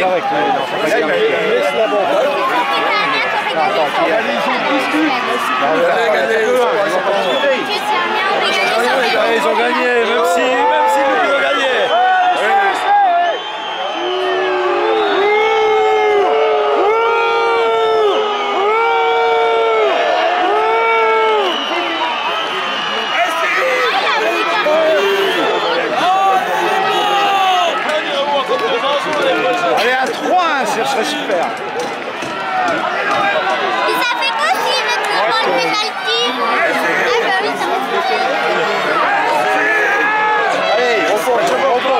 Ils ont gagné, même si ils ont gagné. Allez, à 3, ce serait super. Et ça fait quoi s'il veut que le penalty? Ah bah oui, ça va se faire. Allez, on fonce.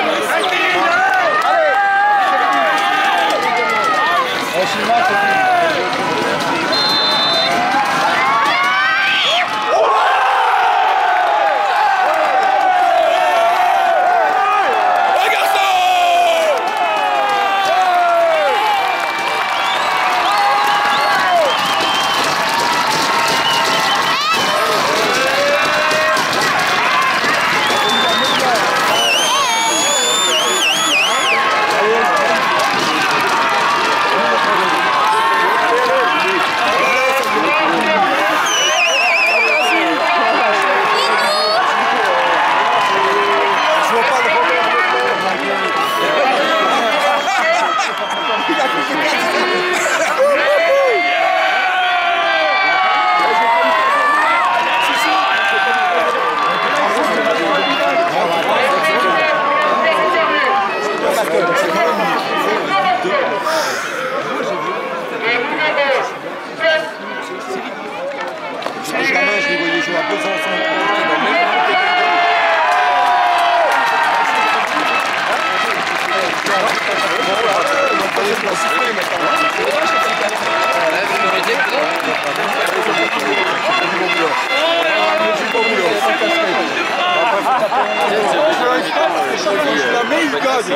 Saint-Germain, je les voyais jouer à Besançon. Mais il gagne.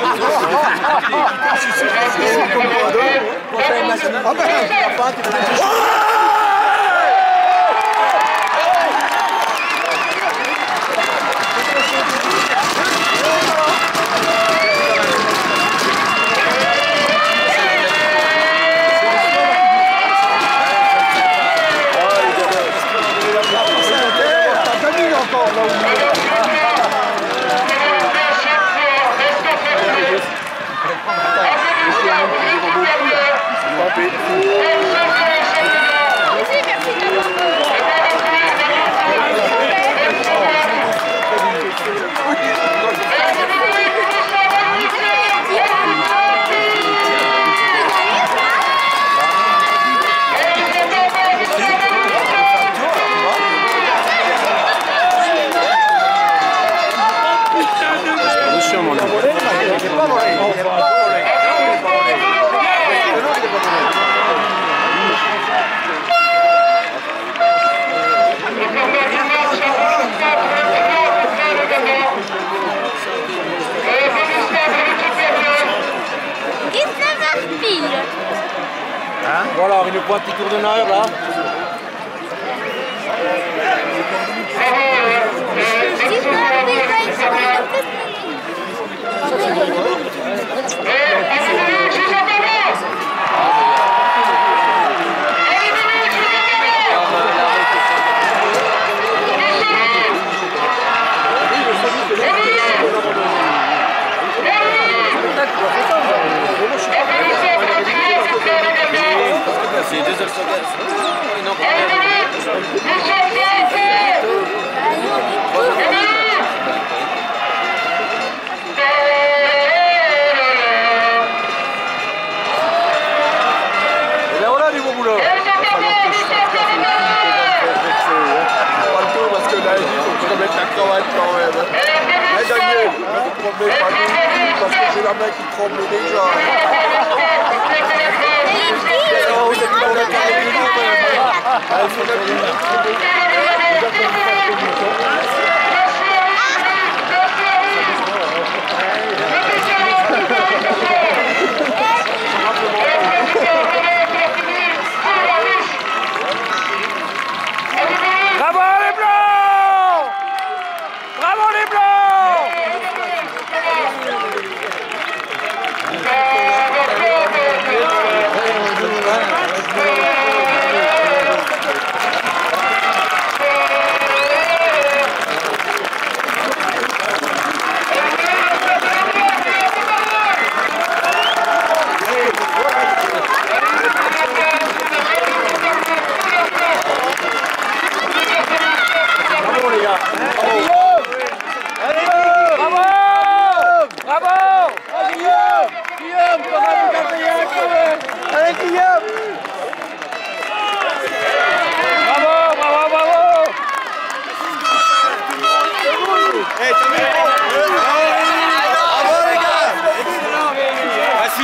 Voilà, il nous prend un petit tour de nerf là. C'est deux heures Et voilà du bon boulot. Il va falloir que je fasse gaffe aux filles qui vont me faire vexer. Pas le tout parce que là, il faut que je remette la cravate quand même. Mais Daniel, ne tremblez pas du tout parce que j'ai la main qui tremble déjà. Bravo les Blancs! Bravo les Blancs!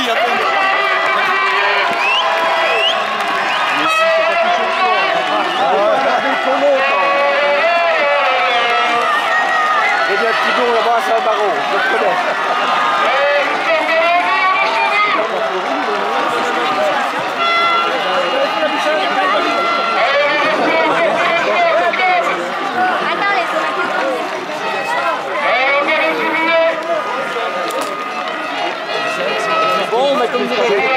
Oui, attends. J'ai vu un petit bourg là-bas à Saint-Barreau, je le connais. Attends, les Bon, mais comme vous